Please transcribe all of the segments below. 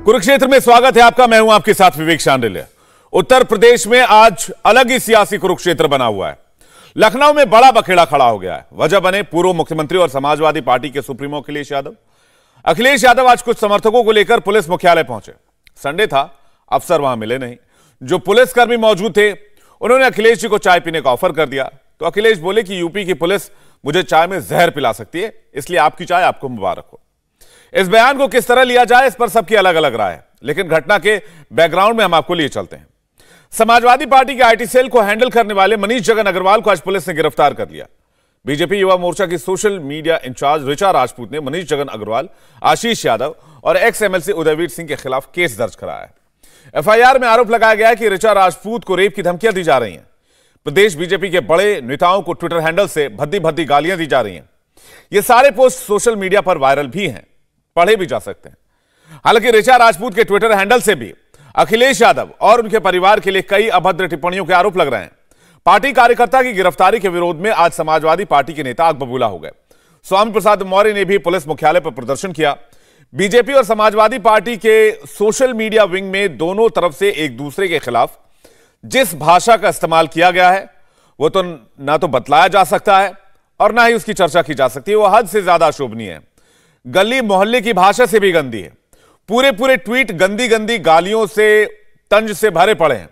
कुरुक्षेत्र में स्वागत है आपका। मैं हूं आपके साथ विवेक शांडिल्य। उत्तर प्रदेश में आज अलग ही सियासी कुरुक्षेत्र बना हुआ है। लखनऊ में बड़ा बखेड़ा खड़ा हो गया है। वजह बने पूर्व मुख्यमंत्री और समाजवादी पार्टी के सुप्रीमो अखिलेश यादव। अखिलेश यादव आज कुछ समर्थकों को लेकर पुलिस मुख्यालय पहुंचे। संडे था, अफसर वहां मिले नहीं। जो पुलिसकर्मी मौजूद थे उन्होंने अखिलेश जी को चाय पीने का ऑफर कर दिया, तो अखिलेश बोले कि यूपी की पुलिस मुझे चाय में जहर पिला सकती है, इसलिए आपकी चाय आपको मुबारक हो। इस बयान को किस तरह लिया जाए, इस पर सबकी अलग अलग राय है, लेकिन घटना के बैकग्राउंड में हम आपको लिए चलते हैं। समाजवादी पार्टी के आईटी सेल को हैंडल करने वाले मनीष जगन अग्रवाल को आज पुलिस ने गिरफ्तार कर लिया। बीजेपी युवा मोर्चा की social media incharge Richa Rajput ने मनीष जगन अग्रवाल, आशीष यादव और एक्स एमएलसी उदयवीर सिंह के खिलाफ केस दर्ज कराया है। एफआईआर में आरोप लगाया गया है कि ऋचा राजपूत को रेप की धमकियां दी जा रही हैं। प्रदेश बीजेपी के बड़े नेताओं को ट्विटर हैंडल से भद्दी भद्दी गालियां दी जा रही हैं। ये सारे पोस्ट सोशल मीडिया पर वायरल भी हैं, पढ़े भी जा सकते हैं। हालांकि ऋचा राजपूत के ट्विटर हैंडल से भी अखिलेश यादव और उनके परिवार के लिए कई अभद्र टिप्पणियों के आरोप लग रहे हैं। पार्टी कार्यकर्ता की गिरफ्तारी के विरोध में आज समाजवादी पार्टी के नेता आग बबूला हो गए। स्वामी प्रसाद मौर्य ने भी पुलिस मुख्यालय पर प्रदर्शन किया। बीजेपी और समाजवादी पार्टी के सोशल मीडिया विंग में दोनों तरफ से एक दूसरे के खिलाफ जिस भाषा का इस्तेमाल किया गया है वो तो ना तो बतलाया जा सकता है और ना ही उसकी चर्चा की जा सकती है। वो हद से ज्यादा अशोभनीय है, गली मोहल्ले की भाषा से भी गंदी है। पूरे ट्वीट गंदी गंदी गालियों से, तंज से भरे पड़े हैं।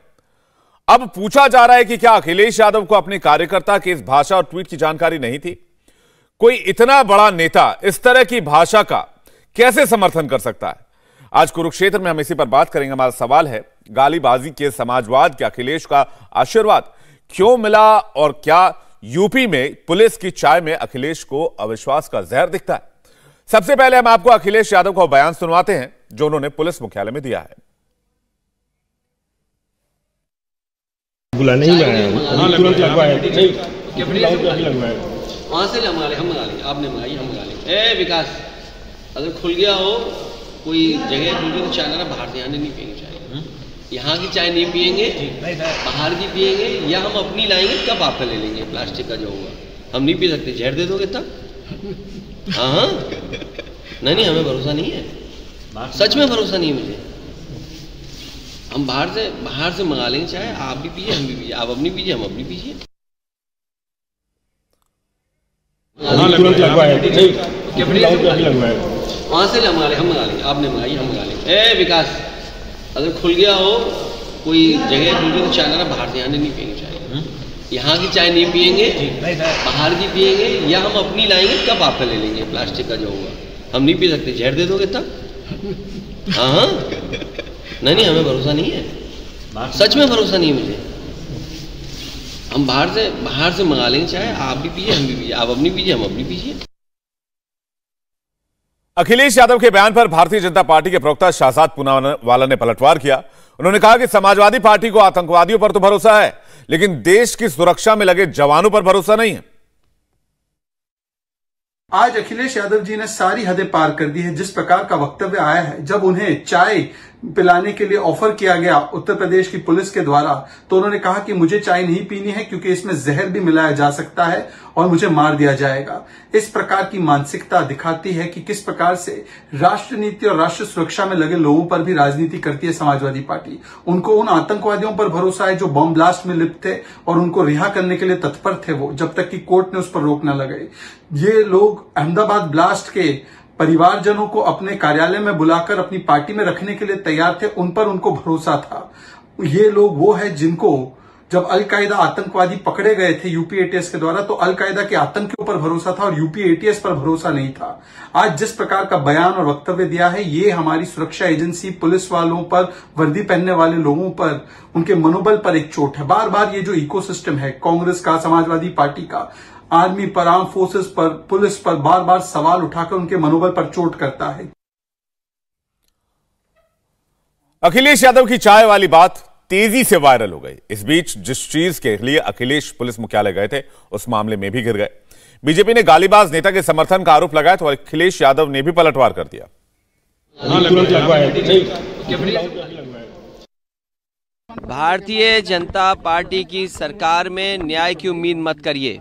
अब पूछा जा रहा है कि क्या अखिलेश यादव को अपने कार्यकर्ता की इस भाषा और ट्वीट की जानकारी नहीं थी? कोई इतना बड़ा नेता इस तरह की भाषा का कैसे समर्थन कर सकता है? आज कुरुक्षेत्र में हम इसी पर बात करेंगे। हमारा सवाल है, गालीबाजी के समाजवाद के अखिलेश का आशीर्वाद क्यों मिला और क्या यूपी में पुलिस की चाय में अखिलेश को अविश्वास का जहर दिखता है? सबसे पहले हम आपको अखिलेश यादव का बयान सुनवाते हैं जो उन्होंने पुलिस मुख्यालय में दिया है। बुलाने ही लगाया, तुरंत लगवाया, वहां से हम मंगा लेंगे, आपने मंगाई हम मंगा लेंगे। ए विकास, अगर खुल गया हो कोई जगह खुल गई तो चाय ना बाहर से, यहाँ नहीं पियेंगे चाय। यहाँ की चाय नहीं पियेंगे, बाहर की पियेंगे, या हम अपनी लाएंगे, कब आपका ले लेंगे प्लास्टिक का जो होगा। हम नहीं पी सकते, जहर दे दोगे तब? हाँ नहीं, हमें भरोसा नहीं है, सच में भरोसा नहीं है मुझे। हम बाहर से मंगा लेंगे चाहे, आप भी पीजिए हम भी पीजिए, आप अपनी पीजिए हम अपनी पीजिए। तुरंत लगवाया, वहां से हम मंगा लेंगे, आपने मंगाई हम मंगा लेंगे। ए विकास, अगर खुल गया हो कोई जगह खुल गई तो चाय ना बाहर से, यहाँ नहीं पियेंगे चाय। यहाँ की चाय नहीं पियेंगे, बाहर की पियेंगे, या हम अपनी लाएंगे, कब आपका ले लेंगे प्लास्टिक का जो होगा। हम नहीं पी सकते, जहर दे दोगे तब? हाँ नहीं, हमें भरोसा नहीं है, सच में भरोसा नहीं है मुझे। हम बाहर से मंगा लेंगे चाहे, आप भी पीजिए हम भी पीजिए, आप अपनी पीजिए हम अपनी पीजिए। अखिलेश यादव के बयान पर भारतीय जनता पार्टी के प्रवक्ता शहजाद पूनावाला ने पलटवार किया। उन्होंने कहा कि समाजवादी पार्टी को आतंकवादियों पर तो भरोसा है, लेकिन देश की सुरक्षा में लगे जवानों पर भरोसा नहीं है। आज अखिलेश यादव जी ने सारी हदें पार कर दी है। जिस प्रकार का वक्तव्य आया है, जब उन्हें चाय पिलाने के लिए ऑफर किया गया उत्तर प्रदेश की पुलिस के द्वारा, तो उन्होंने कहा कि मुझे चाय नहीं पीनी है क्योंकि इसमें जहर भी मिलाया जा सकता है और मुझे मार दिया जाएगा। इस प्रकार की मानसिकता दिखाती है कि किस प्रकार से राष्ट्र नीति और राष्ट्र सुरक्षा में लगे लोगों पर भी राजनीति करती है समाजवादी पार्टी। उनको उन आतंकवादियों पर भरोसा है जो बम ब्लास्ट में लिप्त थे और उनको रिहा करने के लिए तत्पर थे, वो जब तक कि कोर्ट ने उस पर रोक न लगाई। ये लोग अहमदाबाद ब्लास्ट के परिवारजनों को अपने कार्यालय में बुलाकर अपनी पार्टी में रखने के लिए तैयार थे, उन पर उनको भरोसा था। ये लोग वो है जिनको जब अलकायदा आतंकवादी पकड़े गए थे यूपी एटीएस के द्वारा, तो अलकायदा के आतंक के ऊपर भरोसा था और यूपी एटीएस पर भरोसा नहीं था। आज जिस प्रकार का बयान और वक्तव्य दिया है, ये हमारी सुरक्षा एजेंसी, पुलिस वालों पर, वर्दी पहनने वाले लोगों पर, उनके मनोबल पर एक चोट है। बार बार ये जो इकोसिस्टम है कांग्रेस का, समाजवादी पार्टी का, आर्मी पर, आर्म फोर्सेस पर, पुलिस पर बार बार सवाल उठाकर उनके मनोबल पर चोट करता है। अखिलेश यादव की चाय वाली बात तेजी से वायरल हो गई। इस बीच जिस चीज के लिए अखिलेश पुलिस मुख्यालय गए थे उस मामले में भी घिर गए। बीजेपी ने गालीबाज नेता के समर्थन का आरोप लगाया तो अखिलेश यादव ने भी पलटवार कर दिया। भारतीय जनता पार्टी की सरकार में न्याय की उम्मीद मत करिए।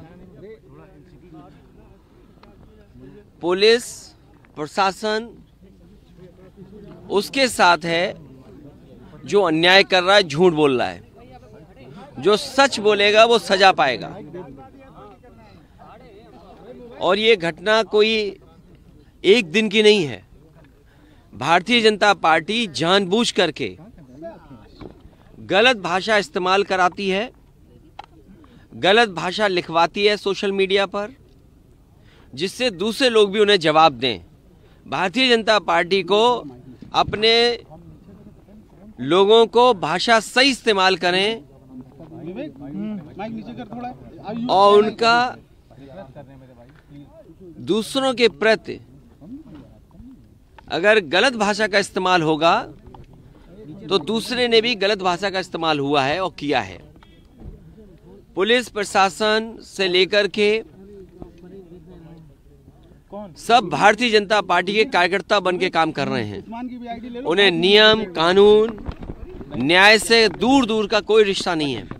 पुलिस प्रशासन उसके साथ है जो अन्याय कर रहा है, झूठ बोल रहा है। जो सच बोलेगा वो सजा पाएगा। और ये घटना कोई एक दिन की नहीं है। भारतीय जनता पार्टी जानबूझ करके गलत भाषा इस्तेमाल कराती है, गलत भाषा लिखवाती है सोशल मीडिया पर, जिससे दूसरे लोग भी उन्हें जवाब दें। भारतीय जनता पार्टी को अपने लोगों को भाषा सही इस्तेमाल करें और उनका दूसरों के प्रति अगर गलत भाषा का इस्तेमाल होगा तो दूसरे ने भी गलत भाषा का इस्तेमाल हुआ है और किया है। पुलिस प्रशासन से लेकर के सब भारतीय जनता पार्टी के कार्यकर्ता बन के काम कर रहे हैं। उन्हें नियम कानून न्याय से दूर दूर का कोई रिश्ता नहीं है।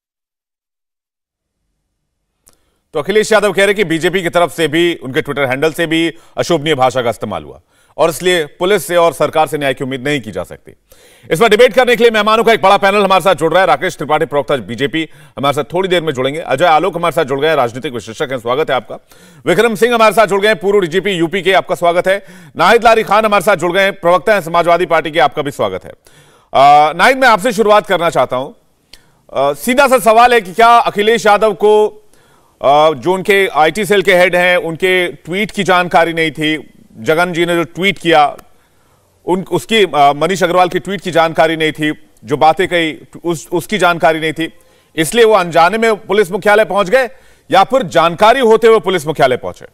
तो अखिलेश यादव कह रहे कि बीजेपी की तरफ से भी, उनके ट्विटर हैंडल से भी अशोभनीय भाषा का इस्तेमाल हुआ और इसलिए पुलिस से और सरकार से न्याय की उम्मीद नहीं की जा सकती। इस पर डिबेट करने के लिए मेहमानों का एक बड़ा पैनल हमारे साथ जुड़ रहा है। राकेश त्रिपाठी, प्रवक्ता बीजेपी, हमारे साथ थोड़ी देर में जुड़ेंगे। अजय आलोक हमारे साथ जुड़ गए, राजनीतिक विश्लेषक हैं, स्वागत है आपका। विक्रम सिंह हमारे साथ जुड़ गए, पूर्व डीजीपी यूपी के, आपका स्वागत है। नाहिद लारी खान हमारे साथ जुड़ गए, प्रवक्ता हैं समाजवादी पार्टी के, आपका भी स्वागत है। नाहिद, मैं आपसे शुरुआत करना चाहता हूं। सीधा सा सवाल है कि क्या अखिलेश यादव को जो उनके आईटी सेल के हेड हैं, उनके ट्वीट की जानकारी नहीं थी? जगन जी ने जो ट्वीट किया उसकी मनीष अग्रवाल की ट्वीट की जानकारी नहीं थी, जो बातें कही उसकी जानकारी नहीं थी, इसलिए वो अनजाने में पुलिस मुख्यालय पहुंच गए या फिर जानकारी होते हुए पुलिस मुख्यालय पहुंचे?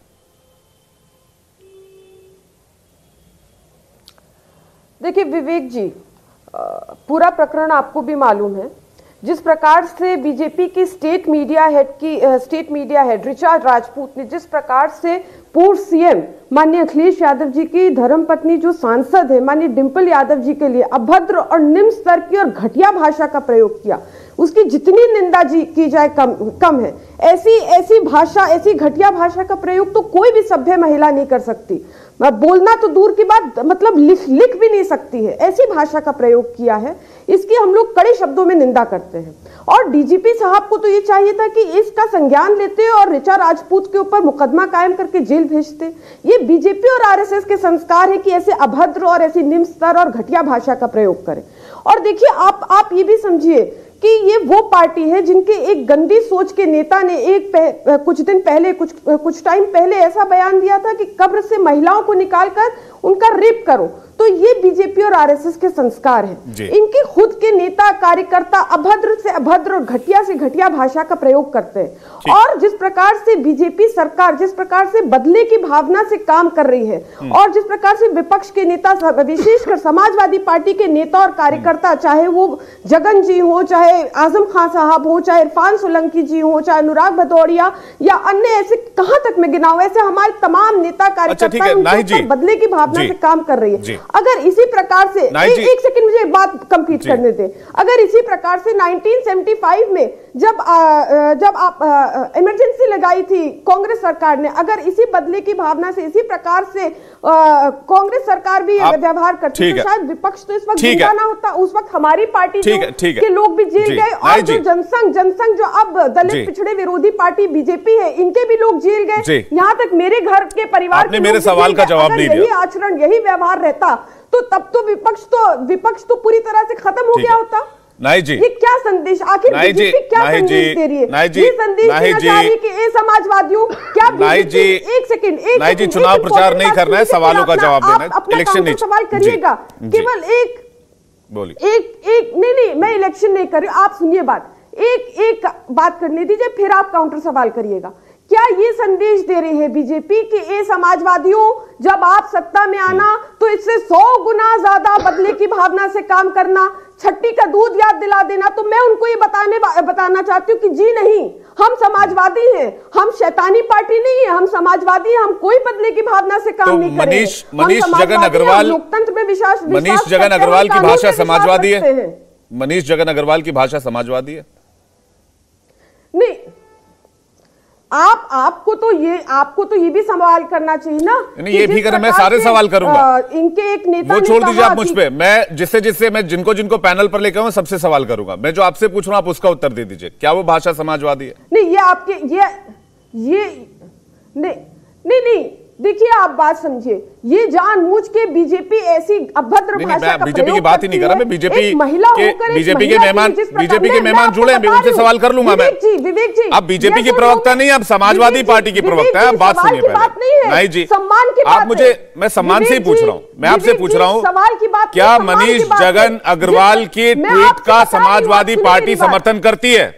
देखिए विवेक जी, पूरा प्रकरण आपको भी मालूम है। जिस प्रकार से बीजेपी की state media head Richa Rajput ने जिस प्रकार से पूर्व सीएम माननीय अखिलेश यादव जी की धर्मपत्नी जो सांसद है माननीय डिंपल यादव जी के लिए अभद्र और निम्न स्तर की और घटिया भाषा का प्रयोग किया, उसकी जितनी निंदा की जाए कम है। ऐसी भाषा, ऐसी घटिया भाषा का प्रयोग तो कोई भी सभ्य महिला नहीं कर सकती। बोलना तो दूर की बात, मतलब लिख भी नहीं सकती है। ऐसी भाषा का प्रयोग किया है, इसकी हम लोग कड़े शब्दों में निंदा करते हैं। और डीजीपी साहब को तो ये चाहिए था कि इसका संज्ञान लेते और ऋचा राजपूत के ऊपर मुकदमा कायम करके जेल भेजते। ये बीजेपी और आरएसएस के संस्कार है कि ऐसे अभद्र और ऐसी निम्न स्तर और घटिया भाषा का प्रयोग करें। और देखिए, आप ये भी समझिए कि ये वो पार्टी है जिनके एक गंदी सोच के नेता ने कुछ दिन पहले, कुछ टाइम पहले ऐसा बयान दिया था कि कब्र से महिलाओं को निकालकर उनका रेप करो। तो ये बीजेपी और आरएसएस के संस्कार हैं। इनके खुद के नेता कार्यकर्ता अभद्र से अभद्र और घटिया से घटिया भाषा का प्रयोग करते हैं। और जिस प्रकार से बीजेपी सरकार जिस प्रकार से बदले की भावना से काम कर रही है और जिस प्रकार से विपक्ष के नेता, विशेषकर समाजवादी पार्टी के नेता और कार्यकर्ता, चाहे वो जगन जी हो, चाहे आजम खान साहब हो, चाहे इरफान सोलंकी जी हो, चाहे अनुराग भदौरिया या अन्य, ऐसे कहां तक मैं गिनाऊं, ऐसे हमारे तमाम नेता कार्यकर्ता बदले की भावना से काम कर रही है। अगर इसी प्रकार से एक सेकंड मुझे बात कंप्लीट करने दें। अगर इसी प्रकार से 1975 में जब आप इमरजेंसी लगाई थी कांग्रेस सरकार ने, अगर इसी बदले की भावना से इसी प्रकार से कांग्रेस सरकार भी व्यवहार करती तो शायद विपक्ष तो इस वक्त जिंदा ना होता। उस वक्त हमारी पार्टी के लोग भी जेल गए और जो जनसंघ जो अब दलित पिछड़े विरोधी पार्टी बीजेपी है, इनके भी लोग जेल गए। यहाँ तक मेरे घर के परिवार के मेरे सवाल का जवाब नहीं दिया। यही आचरण, यही व्यवहार रहता तो तब तो विपक्ष तो पूरी तरह से खत्म हो गया होता। नाहिद जी, ये क्या संदेश, आखिर बीजेपी क्या संदेश दे रही है? ये संदेश देना चाह रही है कि ए समाजवादियों, क्या बीजेपी, एक सेकंड चुनाव प्रचार नहीं करना है, सवालों का जवाब देना है। इलेक्शन नहीं सवाल करिएगा, केवल एक नहीं, मैं इलेक्शन नहीं कर रही, आप सुनिए बात, एक बात करने दीजिए, फिर आप काउंटर सवाल करिएगा। क्या ये संदेश दे रही है बीजेपी कि ए समाजवादियों, जब आप सत्ता में आना तो इससे 100 गुना ज्यादा बदले की भावना से काम करना, छट्टी का दूध याद दिला देना? तो मैं उनको ये बताना चाहती हूँ कि जी नहीं, हम समाजवादी हैं, हम शैतानी पार्टी नहीं है, हम समाजवादी हैं, हम कोई बदले की भावना से काम नहीं करेंगे। मनीष जगन अग्रवाल, लोकतंत्र में विश्वास, मनीष जगन अग्रवाल की भाषा समाजवादी है? मनीष जगन अग्रवाल की भाषा समाजवादी है? नहीं, आपको तो ये भी सवाल करना चाहिए ना। नहीं, ये भी करें, मैं सारे सवाल करूंगा। इनके एक नेता वो छोड़ दीजिए आप मुझ पे, मैं जिससे मैं जिनको पैनल पर लेकर आऊं सबसे सवाल करूंगा। मैं जो आपसे पूछ रहा हूं आप उसका उत्तर दे दीजिए। क्या वो भाषा समाजवादी है? नहीं, ये आपके ये नहीं, देखिए आप बात समझिए, ये जानबूझ के बीजेपी ऐसी अभद्र भाषा का बीजेपी की बात ही नहीं कर रहा मैं। बीजेपी के मेहमान जुड़े हैं, उनसे सवाल कर लूंगा मैं। विवेक जी, आप बीजेपी के प्रवक्ता नहीं, आप समाजवादी पार्टी की प्रवक्ता है। आप बात सुनिए पहले। नहीं जी, आप मुझे, मैं सम्मान से ही पूछ रहा हूं, मैं आपसे पूछ रहा हूं, सवाल की बात, क्या मनीष जगन अग्रवाल के ट्वीट का समाजवादी पार्टी समर्थन करती है?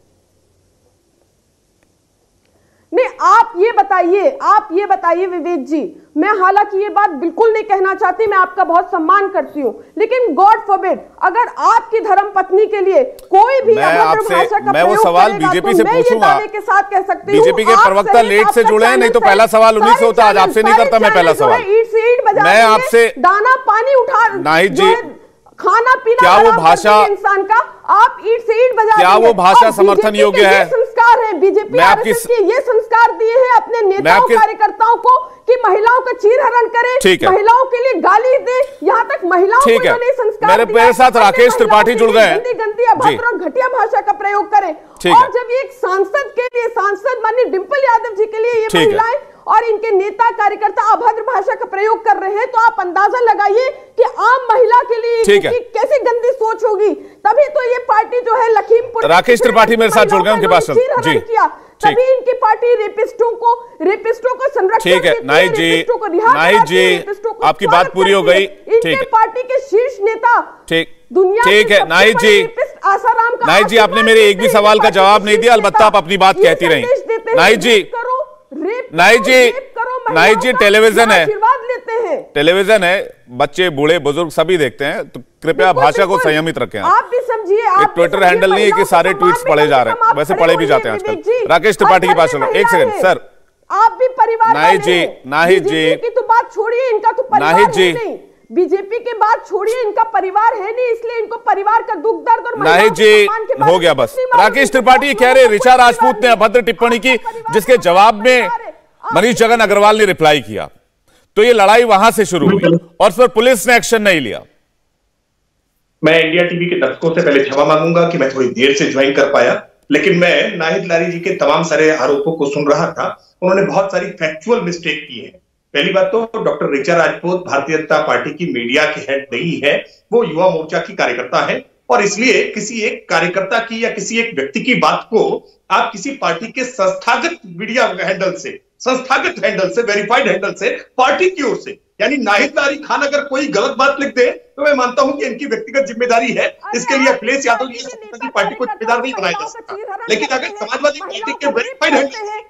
नहीं, आप ये बताइए विवेक जी। मैं हालांकि ये बात बिल्कुल नहीं कहना चाहती, मैं आपका बहुत सम्मान करती हूँ, लेकिन गॉड फॉरबिड अगर आपकी धर्मपत्नी के लिए कोई भी अभद्र भाषा का मैं वो सवाल बीजेपी से पूछूंगा के साथ कह सकती हूँ। बीजेपी के प्रवक्ता लेट से जुड़े हैं, नहीं तो पहला सवाल उन्हीं से होता। आज आपसे नहीं करता मैं पहला सवाल। मैं आपसे दाना पानी उठा, नाहिद जी, खाना पीना, क्या वो भाषा इंसान का आप ईंट से ईंट बजा, क्या वो भाषा समर्थन योग्य है? संस्कार है बीजेपी आरएसएस के, ये संस्कार दिए हैं अपने नेताओं कार्यकर्ताओं को कि महिलाओं का चीरहरण करें, महिलाओं के लिए गाली दे, यहाँ तक महिलाओं को नहीं संस्कार। मेरे साथ राकेश त्रिपाठी जुड़ गए हैं। गंदी अभद्र और घटिया भाषा का प्रयोग करें, और जब एक सांसद के लिए, सांसद माननीय डिंपल यादव जी के लिए ये महिलाएं और इनके नेता कार्यकर्ता अभद्र भाषा का प्रयोग कर रहे हैं, तो आप अंदाजा लगाइए कि आम महिला के लिए कैसे गंदी सोच होगी। तभी तो ये पार्टी जो है लखीमपुर, राकेश त्रिपाठी मेरे साथ जुड़ गए, उनके पास जी, तभी इनकी पार्टी रेपिस्टों को संरक्षण ठीक है। नाहिद जी, आपकी बात पूरी हो गई। इनके पार्टी के शीर्ष नेता दुनिया ठीक है। नाहिद जी, आपने मेरे एक भी सवाल का जवाब नहीं दिया, अलबत्ता आप अपनी बात कहती रही। नाहिद जी, टेलीविजन है, टेलीविजन है, बच्चे बूढ़े बुजुर्ग सभी देखते हैं, तो कृपया भाषा को संयमित रखें। आप भी समझिए, एक ट्विटर हैंडल नहीं है कि सारे ट्वीट्स पढ़े जा रहे हैं, वैसे पढ़े भी जाते हैं आजकल। राकेश त्रिपाठी की बात सुनो, एक सेकंड सर। आप भी परिवार, नाहिद जी की तो बात छोड़िए, इनका तो परिवार है नहीं। बीजेपी की बात छोड़िए, इनका परिवार है नहीं, इसलिए इनको परिवार का दुख दर्द और नाहिद जी हो गया बस। राकेश त्रिपाठी कह रहे ऋचा राजपूत ने अभद्र टिप्पणी की, जिसके जवाब में मनीष जगन अग्रवाल ने रिप्लाई किया, तो ये लड़ाई वहां से शुरू हुई और उस पर पुलिस ने एक्शन नहीं लिया। मैं इंडिया टीवी के दर्शकों से पहले क्षमा मांगूंगा कि मैं थोड़ी देर से ज्वाइन कर पाया, लेकिन मैं नाहिद लारी जी के तमाम सारे आरोपों को सुन रहा था। उन्होंने बहुत सारी फैक्चुअल मिस्टेक की है। पहली बात तो डॉक्टर ऋचा राजपूत भारतीय जनता पार्टी की मीडिया की हेड नहीं है, वो युवा मोर्चा की कार्यकर्ता है, और इसलिए किसी एक कार्यकर्ता की या किसी एक व्यक्ति की बात को आप किसी पार्टी के संस्थागत मीडिया हैंडल से वेरीफाइड हैंडल से, पार्टी की ओर से, यानी नाहिद लारी खान अगर कोई गलत बात लिख दे तो मैं मानता हूं कि इनकी व्यक्तिगत जिम्मेदारी है, इसके लिए अखिलेश यादव जी समाजवादी पार्टी को जिम्मेदार नहीं बनाया जा सकता। लेकिन अगर समाजवादी पार्टी के वेरीफाइड हैंडल,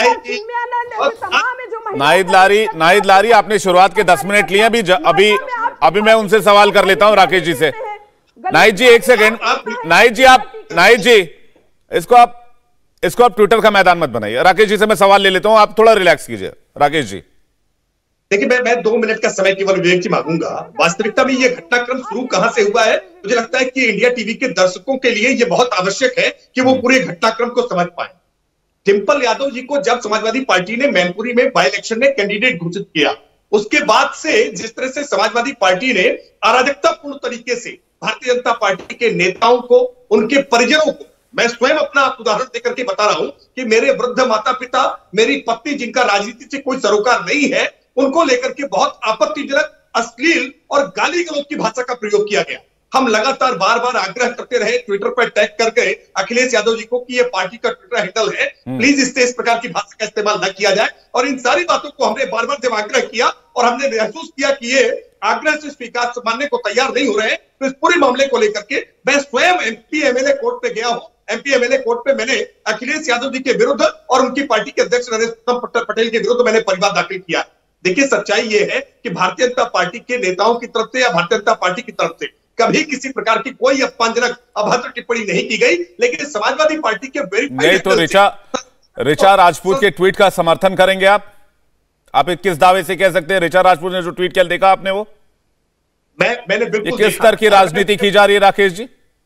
नाहिद लारी आपने शुरुआत के 10 मिनट लिए, अभी मैं उनसे सवाल कर लेता हूं राकेश जी से। नाहिद जी एक सेकेंड, नाहिद जी इसको आप ट्विटर का मैदान मत बनाइए। राकेश जी से मैं सवाल ले लेता हूं, आप थोड़ा रिलैक्स कीजिए। राकेश जी देखिए, मैं 2 मिनट का समय केवल विवेक जी मांगूंगा। वास्तविकता में ये घटनाक्रम शुरू कहां से हुआ है, मुझे लगता है कि इंडिया टीवी के दर्शकों के लिए ये बहुत आवश्यक है कि वो पूरे घटनाक्रम को समझ पाए। डिंपल यादव जी को जब समाजवादी पार्टी ने मैनपुरी में बाई इलेक्शन में कैंडिडेट घोषित किया, उसके बाद से जिस तरह से समाजवादी पार्टी ने अराजकतापूर्ण तरीके से भारतीय जनता पार्टी के नेताओं को, उनके परिजनों को, मैं स्वयं अपना उदाहरण देकर के बता रहा हूं कि मेरे वृद्ध माता पिता, मेरी पत्नी जिनका राजनीति से कोई सरोकार नहीं है, उनको लेकर के बहुत आपत्तिजनक, अश्लील और गाली गलौज की भाषा का प्रयोग किया गया। हम लगातार बार बार आग्रह करते रहे, ट्विटर पर टैग करके अखिलेश यादव जी को कि ये पार्टी का ट्विटर हैंडल है, प्लीज इस प्रकार की भाषा का इस्तेमाल न किया जाए। और इन सारी बातों को हमने बार बार जब आग्रह किया और हमने महसूस किया कि ये आग्रह से स्वीकार मानने को तैयार नहीं हो रहे हैं, तो इस पूरे मामले को लेकर के मैं स्वयं एमपी एमएलए कोर्ट पे गया हूं। एमपी एमएलए कोर्ट पे मैंने अखिलेश यादव जी के विरुद्ध और उनकी पार्टी के अध्यक्ष नरेश पटेल के विरुद्ध मैंने परिवाद दाखिल किया। देखिए, सच्चाई ये है कि भारतीय जनता पार्टी के नेताओं की तरफ से या भारतीय जनता पार्टी की तरफ से कभी किसी प्रकार की कोई अपमानजनक अभद्र टिप्पणी नहीं की गई, लेकिन समाजवादी पार्टी के नहीं तो ऋचा राजपूत के ट्वीट का समर्थन करेंगे आप किस दावे से कह सकते हैं ऋचा राजपूत ने जो ट्वीट किया, देखा आपने वो? मैंने बिल्कुल किस स्तर की राजनीति की जा रही है राकेश जी?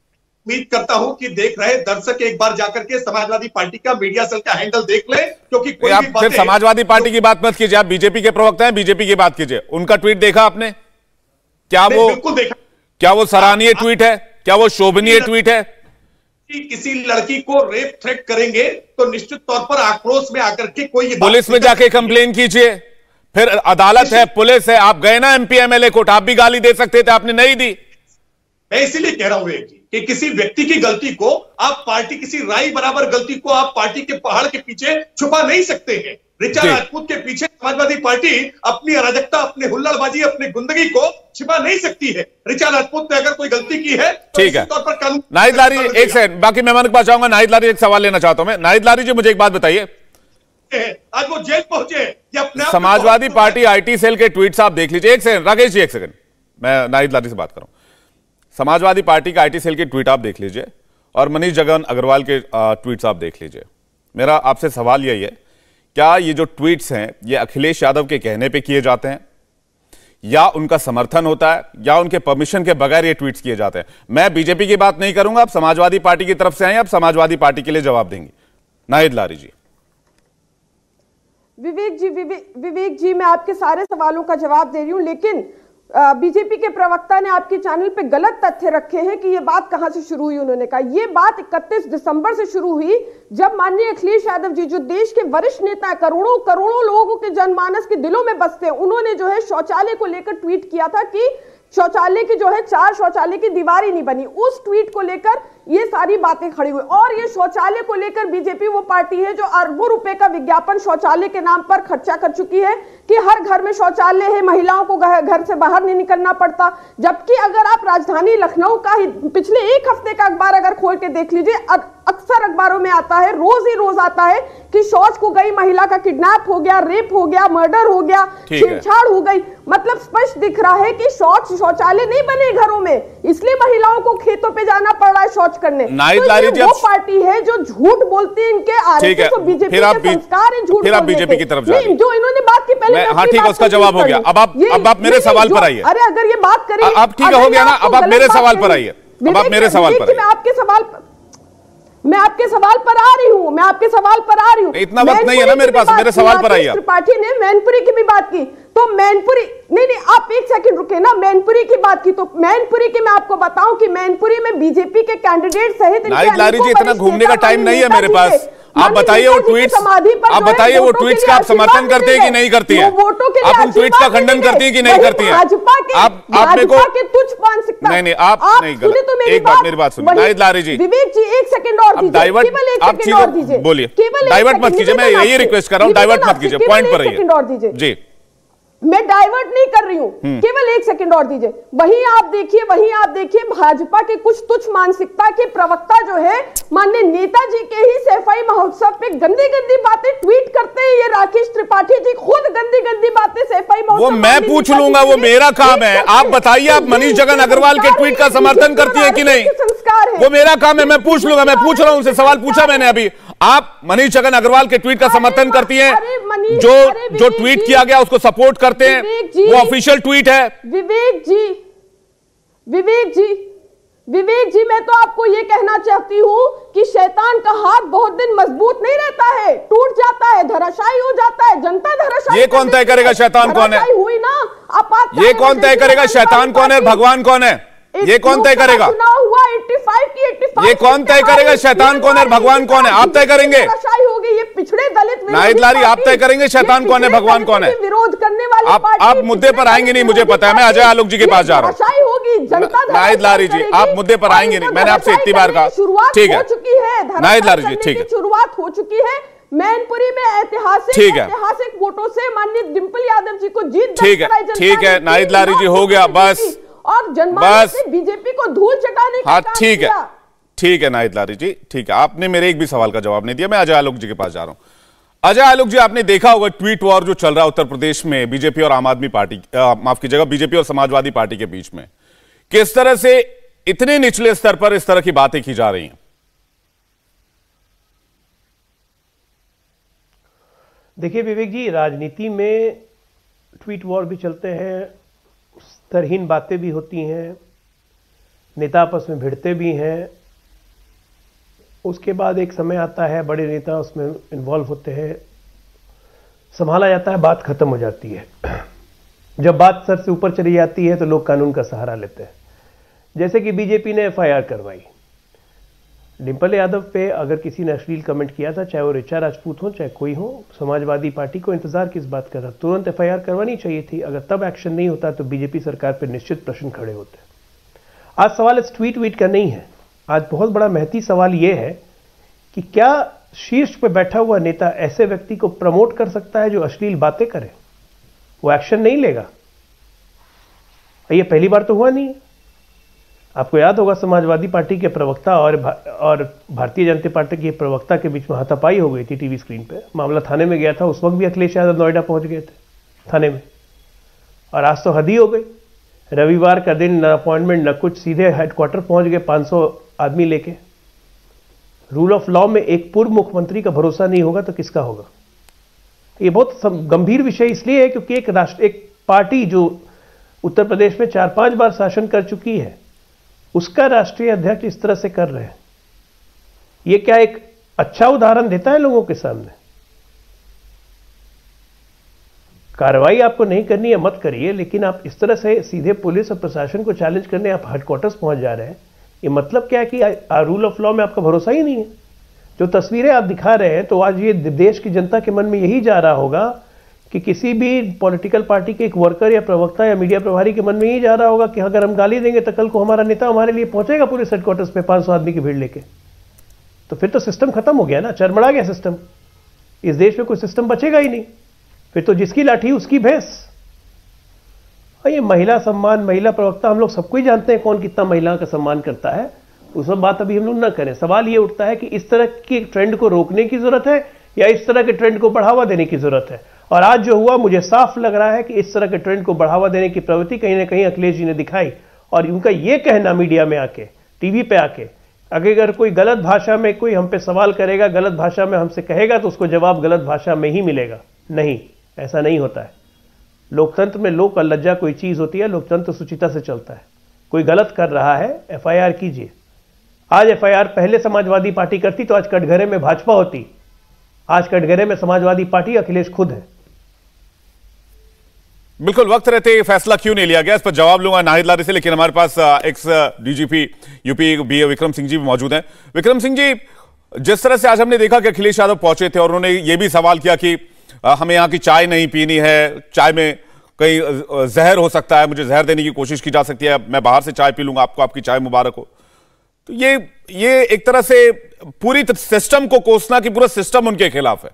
उम्मीद करता हूं कि देख रहे दर्शक एक बार जाकर के समाजवादी पार्टी का मीडिया सेल का हैंडल देख ले, क्योंकि कोई आप भी फिर समाजवादी पार्टी की बात मत कीजिए, आप बीजेपी के प्रवक्ता हैं, बीजेपी की बात कीजिए। उनका ट्वीट देखा आपने? क्या वो बिल्कुल देखा। क्या वो सराहनीय ट्वीट है? क्या वो शोभनीय ट्वीट है? किसी लड़की को रेप थ्रेट करेंगे तो निश्चित तौर पर आक्रोश में आकर के कोई पुलिस में जाके कंप्लेन कीजिए, फिर अदालत है, पुलिस है। आप गए ना एमपी एमएलए कोर्ट, आप भी गाली दे सकते थे, आपने नहीं दी। मैं इसीलिए कह रहा हूं कि किसी व्यक्ति की गलती को आप पार्टी, किसी राई बराबर गलती को आप पार्टी के पहाड़ के पीछे छुपा नहीं सकते हैं। ऋचा राजपूत के पीछे समाजवादी पार्टी अपनी अराजकता, अपनी हुल्लड़बाजी, अपनी गुंडगी को छिपा नहीं सकती है। ऋचा राजपूत ने अगर कोई गलती की है तो ठीक है, तौर पर कानून। नाहिद लारी, एक सेकंड, बाकी मेहमान के पास जाऊंगा। नाहिद लारी, एक सवाल लेना चाहता हूं मैं। नाहिद लारी जी, मुझे एक बात बताइए, आज वो जेल पहुंचे, ये अपने समाजवादी पार्टी आईटी सेल के ट्वीट्स आप देख लीजिए। एक सेकंड राकेश जी, एक सेकंड, मैं नाहिद लारी से बात करूं। समाजवादी पार्टी का आईटी सेल के ट्वीट आप देख लीजिए और मनीष जगन अग्रवाल के ट्वीट्स आप देख लीजिए। मेरा आपसे सवाल यही है, क्या ये जो ट्वीट्स हैं ये अखिलेश यादव के कहने पे किए जाते हैं, या उनका समर्थन होता है, या उनके परमिशन के बगैर ये ट्वीट्स किए जाते हैं? मैं बीजेपी की बात नहीं करूंगा, आप समाजवादी पार्टी की तरफ से आए, आप समाजवादी पार्टी के लिए जवाब देंगे। नाहिद लारी जी। विवेक जी, मैं आपके सारे सवालों का जवाब दे रही हूं, लेकिन बीजेपी के प्रवक्ता ने आपके चैनल पे गलत तथ्य रखे हैं कि ये बात कहां से शुरू हुई। उन्होंने कहा ये बात 31 दिसंबर से शुरू हुई, जब माननीय अखिलेश यादव जी, जो देश के वरिष्ठ नेता है, करोड़ों करोड़ों लोगों के जनमानस के दिलों में बसते हैं, उन्होंने जो है शौचालय को लेकर ट्वीट किया था कि शौचालय की जो है 4 शौचालय की दीवार ही नहीं बनी। उस ट्वीट को लेकर ये सारी बातें खड़ी हुई, और ये शौचालय को लेकर बीजेपी वो पार्टी है जो अरबों रुपए का विज्ञापन शौचालय के नाम पर खर्चा कर चुकी है कि हर घर में शौचालय है, महिलाओं को घर से बाहर नहीं निकलना पड़ता। जबकि अगर आप राजधानी लखनऊ का ही पिछले एक हफ्ते का अखबार अगर खोल के देख लीजिए, अक्सर अखबारों में आता है, रोज ही रोज आता है कि शौच को गई महिला का किडनैप हो गया, रेप हो गया, मर्डर हो गया, छेड़छाड़ हो गई। मतलब स्पष्ट दिख रहा है कि शौचालय नहीं बने घरों में, इसलिए महिलाओं को खेतों पे जाना पड़ रहा है शौच करने। तो ये वो पार्टी है जो झूठ बोलती है, इनके आरएसएस और बीजेपी के संस्कार है झूठ। फिर आप बीजेपी की तरफ जाइए, जो इन्होंने बात की पहले। हाँ ठीक है, उसका जवाब हो गया। अब आप मेरे सवाल पर आइए। अरे अगर ये बात करें, अब ठीक हो गया ना, अब आप मेरे सवाल पर आइए। अब आप मेरे सवाल पर, मैं आपके सवाल पर आ रही हूं, मैं आपके सवाल पर आ रही हूं। इतना वक्त नहीं है ना मेरे पास, मेरे सवाल पर आइए। त्रिपाठी ने मैनपुरी की भी बात की, तो मैनपुरी नहीं, आप एक सेकंड रुके ना। मैनपुरी की बात की, तो मैनपुरी की मैं आपको बताऊं कि मैनपुरी में बीजेपी के कैंडिडेट सहित नाहिद लारी जी, इतना घूमने का टाइम नहीं है मेरे पास। आप बताइए वो ट्वीट्स, आप बताइए वो ट्वीट्स का आप समर्थन करते हैं कि नहीं करती है? आप उन ट्वीट्स का खंडन करती हैं कि नहीं करती हैं? आप मेरे को तुच्छ मानसिकता, नहीं, आप नहीं, एक बात मेरी बात सुनिए नाहिद लारी जी। विवेक जी एक सेकंड और दीजिए, केवल एक सेकंड और दीजिए, बोलिए। डाइवर्ट मत कीजिए, मैं यही रिक्वेस्ट कर रहा हूँ, डाइवर्ट मत कीजिए, पॉइंट पर रहिए जी। मैं डाइवर्ट नहीं कर रही हूं, केवल एक सेकंड और दीजिए। वहीं आप देखिए भाजपा के कुछ तुच्छ मानसिकता के प्रवक्ता जो है माननीय नेताजी के ही सैफई महोत्सव पे गंदी गंदी बातें ट्वीट करते हैं। ये राकेश त्रिपाठी जी खुद गंदी गंदी बातें सैफई महोत्सव, वो मैं पूछ लूंगा, वो मेरा काम है। आप बताइए, आप मनीष जगन अग्रवाल के ट्वीट का समर्थन करती है कि नहीं? संस्कार है, वो मेरा काम है, मैं पूछ लूंगा। मैं पूछ रहा हूं, उनसे सवाल पूछा मैंने अभी। आप मनीष जगन अग्रवाल के ट्वीट का समर्थन करती हैं? जो ट्वीट किया गया उसको सपोर्ट करते हैं, वो ऑफिशियल ट्वीट है। विवेक जी, मैं तो आपको ये कहना चाहती हूँ कि शैतान का हाथ बहुत दिन मजबूत नहीं रहता है, टूट जाता है, धराशायी हो जाता है, जनता धराशायी। ये कौन तय करेगा शैतान कौन है? हुई ना, ये कौन तय करेगा शैतान कौन है, भगवान कौन है? ये कौन तय करेगा? हुआ 85 की 85। ये कौन तय करेगा शैतान कौन है, भगवान कौन है? आप तय करेंगे? होगी, ये पिछड़े दलित नाहिद लारी, आप तय करेंगे शैतान कौन है, भगवान कौन है? विरोध करने वाली आप मुद्दे पर आएंगे नहीं, मुझे पता है। मैं अजय आलोक जी के पास जा रहा हूँ। नाहिद लारी जी, आप मुद्दे पर आएंगे नहीं, मैंने आपसे इतनी बार कहा। ठीक है नाहिद लारी जी, ठीक है, शुरुआत हो चुकी है। मैनपुरी में ऐतिहासिक वोटों से माननीय डिंपल यादव जी को जीत। ठीक है नाहिद लारी जी, हो गया बस, और जनमानस से बीजेपी को धूल चटाने का काम किया। ठीक है नाहिद लारी जी, ठीक है। आपने मेरे एक भी सवाल का जवाब नहीं दिया। मैं अजय आलोक जी के पास जा रहा हूं। अजय आलोक जी, आपने देखा होगा ट्वीट वॉर जो चल रहा है उत्तर प्रदेश में बीजेपी और आम आदमी पार्टी, माफ कीजिएगा, बीजेपी और समाजवादी पार्टी के बीच में, किस तरह से इतने निचले स्तर पर इस तरह की बातें की जा रही हैं। देखिए विवेक जी, राजनीति में ट्वीट वॉर भी चलते हैं, स्तरहीन बातें भी होती हैं, नेता आपस में भिड़ते भी हैं, उसके बाद एक समय आता है, बड़े नेता उसमें इन्वॉल्व होते हैं, संभाला जाता है, बात खत्म हो जाती है। जब बात सर से ऊपर चली जाती है तो लोग कानून का सहारा लेते हैं। जैसे कि बीजेपी ने एफआईआर करवाई डिंपल यादव पे, अगर किसी ने अश्लील कमेंट किया था, चाहे वो ऋचा राजपूत हो चाहे कोई हो, समाजवादी पार्टी को इंतजार किस बात कर रहा, तुरंत एफआईआर करवानी चाहिए थी। अगर तब एक्शन नहीं होता तो बीजेपी सरकार पर निश्चित प्रश्न खड़े होते। आज सवाल इस ट्वीट का नहीं है, आज बहुत बड़ा महती सवाल यह है कि क्या शीर्ष पे बैठा हुआ नेता ऐसे व्यक्ति को प्रमोट कर सकता है जो अश्लील बातें करे, वो एक्शन नहीं लेगा? ये पहली बार तो हुआ नहीं है। आपको याद होगा समाजवादी पार्टी के प्रवक्ता और भारतीय जनता पार्टी के प्रवक्ता के बीच में हाथापाई हो गई थी टीवी स्क्रीन पे, मामला थाने में गया था। उस वक्त भी अखिलेश यादव नोएडा पहुंच गए थे थाने में। और आज तो हद ही हो गई, रविवार का दिन, न अपॉइंटमेंट न कुछ, सीधे हेडक्वार्टर पहुंच गए 500 आदमी लेके। रूल ऑफ लॉ में एक पूर्व मुख्यमंत्री का भरोसा नहीं होगा तो किसका होगा? ये बहुत गंभीर विषय इसलिए है क्योंकि एक पार्टी जो उत्तर प्रदेश में 4-5 बार शासन कर चुकी है, उसका राष्ट्रीय अध्यक्ष इस तरह से कर रहे हैं। ये क्या एक अच्छा उदाहरण देता है लोगों के सामने? कार्रवाई आपको नहीं करनी है, मत करिए, लेकिन आप इस तरह से सीधे पुलिस और प्रशासन को चैलेंज करने आप हेडक्वार्टर्स पहुंच जा रहे हैं। ये मतलब क्या है कि रूल ऑफ लॉ में आपका भरोसा ही नहीं है। जो तस्वीरें आप दिखा रहे हैं, तो आज ये देश की जनता के मन में यही जा रहा होगा कि किसी भी पॉलिटिकल पार्टी के एक वर्कर या प्रवक्ता या मीडिया प्रभारी के मन में यही जा रहा होगा कि अगर हम गाली देंगे तो कल को हमारा नेता हमारे लिए पहुंचेगा पुलिस हेडक्वार्टर्स पे 500 आदमी की भीड़ लेके। तो फिर तो सिस्टम खत्म हो गया ना, चरमरा गया सिस्टम। इस देश में कोई सिस्टम बचेगा ही नहीं। फिर तो जिसकी लाठी उसकी भैंस। और ये महिला सम्मान, महिला प्रवक्ता, हम लोग सबको ही जानते हैं कौन कितना महिलाओं का सम्मान करता है। उस सब बात अभी हम लोग ना करें। सवाल ये उठता है कि इस तरह के ट्रेंड को रोकने की जरूरत है या इस तरह के ट्रेंड को बढ़ावा देने की जरूरत है। और आज जो हुआ, मुझे साफ लग रहा है कि इस तरह के ट्रेंड को बढ़ावा देने की प्रवृत्ति कहीं ना कहीं अखिलेश जी ने दिखाई। और उनका ये कहना मीडिया में आके, टीवी पे आके, अगर कोई गलत भाषा में कोई हम पे सवाल करेगा, गलत भाषा में हमसे कहेगा, तो उसको जवाब गलत भाषा में ही मिलेगा। नहीं, ऐसा नहीं होता है। लोकतंत्र में लोक और लज्जा कोई चीज होती है। लोकतंत्र सुचिता से चलता है। कोई गलत कर रहा है, एफआईआर कीजिए। आज एफआईआर पहले समाजवादी पार्टी करती तो आज कटघरे में भाजपा होती। आज कटघरे में समाजवादी पार्टी, अखिलेश खुद है। बिल्कुल, वक्त रहते फैसला क्यों नहीं लिया गया, इस पर जवाब लूंगा नाहिद लारी से, लेकिन हमारे पास ex DGP UP B Vikram Singh ji भी मौजूद हैं। विक्रम सिंह जी, जिस तरह से आज हमने देखा कि अखिलेश यादव पहुंचे थे और उन्होंने ये भी सवाल किया कि हमें यहाँ की चाय नहीं पीनी है, चाय में कहीं जहर हो सकता है, मुझे जहर देने की कोशिश की जा सकती है, मैं बाहर से चाय पी लूंगा, आपको आपकी चाय मुबारक हो। तो ये एक तरह से पूरी सिस्टम को कोसना कि पूरा सिस्टम उनके खिलाफ है।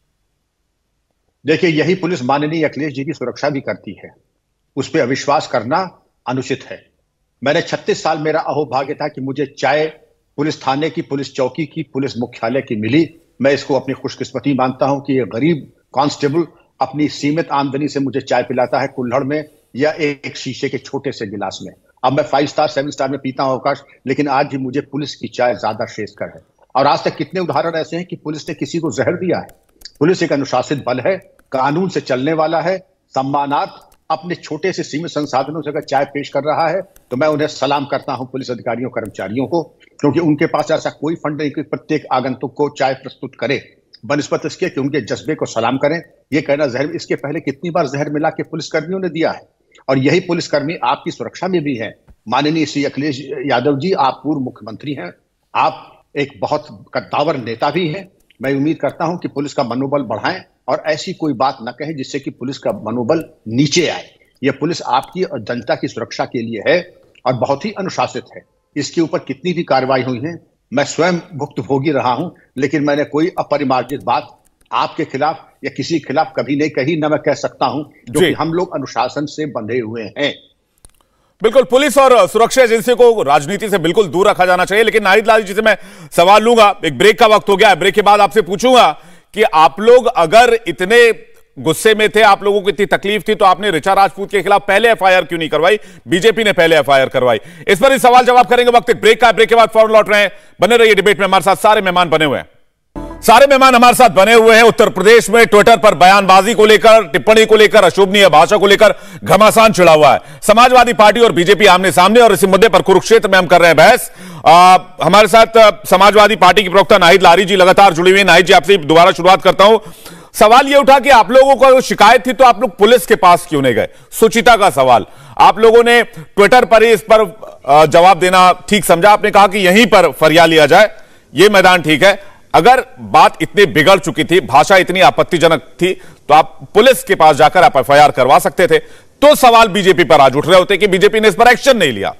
देखिए, यही पुलिस माननीय अखिलेश जी की सुरक्षा भी करती है। उस पर अविश्वास करना अनुचित है। मैंने 36 साल, मेरा अहोभाग्य था कि मुझे चाय पुलिस थाने की, पुलिस चौकी की, पुलिस मुख्यालय की मिली। मैं इसको अपनी खुशकिस्मती मानता हूं कि ये गरीब कांस्टेबल अपनी सीमित आमदनी से मुझे चाय पिलाता है कुल्हड़ में या एक शीशे के छोटे से गिलास में। अब मैं 5 स्टार 7 स्टार में पीता हूं अवकाश, लेकिन आज भी मुझे पुलिस की चाय ज्यादा श्रेष्ठकर है। और आज तक कितने उदाहरण ऐसे हैं कि पुलिस ने किसी को जहर दिया है। पुलिस एक अनुशासित बल है, कानून से चलने वाला है, सम्मानार्थ अपने छोटे से सीमित संसाधनों से अगर चाय पेश कर रहा है तो मैं उन्हें सलाम करता हूं, पुलिस अधिकारियों कर्मचारियों को, क्योंकि उनके पास ऐसा कोई फंड नहीं कि प्रत्येक आगंतुक को चाय प्रस्तुत करे, बनिस्बत इसके कि उनके जज्बे को सलाम करें। ये कहना जहर, इसके पहले कितनी बार जहर मिला के पुलिसकर्मियों ने दिया है, और यही पुलिसकर्मी आपकी सुरक्षा में भी है। माननीय श्री अखिलेश यादव जी, आप पूर्व मुख्यमंत्री हैं, आप एक बहुत कद्दावर नेता भी हैं। मैं उम्मीद करता हूं कि पुलिस का मनोबल बढ़ाएं और ऐसी कोई बात न कहें जिससे कि पुलिस का मनोबल नीचे आए। यह पुलिस आपकी और जनता की सुरक्षा के लिए है और बहुत ही अनुशासित है। इसके ऊपर कितनी भी कार्रवाई हुई है, मैं स्वयं भुक्तभोगी रहा हूं, लेकिन मैंने कोई अपरिमार्जित बात आपके खिलाफ या किसी के खिलाफ कभी नहीं कही, न मैं कह सकता हूं, क्योंकि हम लोग अनुशासन से बंधे हुए हैं। बिल्कुल, पुलिस और सुरक्षा एजेंसी को राजनीति से बिल्कुल दूर रखा जाना चाहिए। लेकिन नाहिद लारी जी से मैं सवाल लूंगा, एक ब्रेक का वक्त हो गया है, ब्रेक के बाद आपसे पूछूंगा कि आप लोग अगर इतने गुस्से में थे, आप लोगों को इतनी तकलीफ थी, तो आपने ऋचा राजपूत के खिलाफ पहले एफआईआर क्यों नहीं करवाई? बीजेपी ने पहले एफआईआर करवाई। इस पर ही सवाल जवाब करेंगे। वक्त एक ब्रेक का, ब्रेक के बाद फौरन लौट रहे हैं। बने रहिए डिबेट में, हमारे साथ सारे मेहमान बने हुए हैं। सारे मेहमान हमारे साथ बने हुए हैं। उत्तर प्रदेश में ट्विटर पर बयानबाजी को लेकर, टिप्पणी को लेकर, अशोभनीय भाषा को लेकर घमासान छिड़ा हुआ है। समाजवादी पार्टी और बीजेपी आमने सामने, और इसी मुद्दे पर कुरुक्षेत्र में हम कर रहे हैं बहस। हमारे साथ समाजवादी पार्टी की प्रवक्ता नाहिद लारी जी लगातार जुड़ी हुई हैं। नाहिद जी, आपसे दोबारा शुरुआत करता हूं। सवाल यह उठा कि आप लोगों को शिकायत थी तो आप लोग पुलिस के पास क्यों नहीं गए? सुचिता का सवाल, आप लोगों ने ट्विटर पर ही इस पर जवाब देना ठीक समझा। आपने कहा कि यहीं पर फरियाद लिया जाए, यह मैदान ठीक है। अगर बात इतनी बिगड़ चुकी थी, भाषा इतनी आपत्तिजनक थी, तो आप पुलिस के पास जाकर आप एफआईआर करवा सकते थे। तो सवाल बीजेपी पर आज उठ रहे होते कि बीजेपी ने इस पर एक्शन नहीं लिया।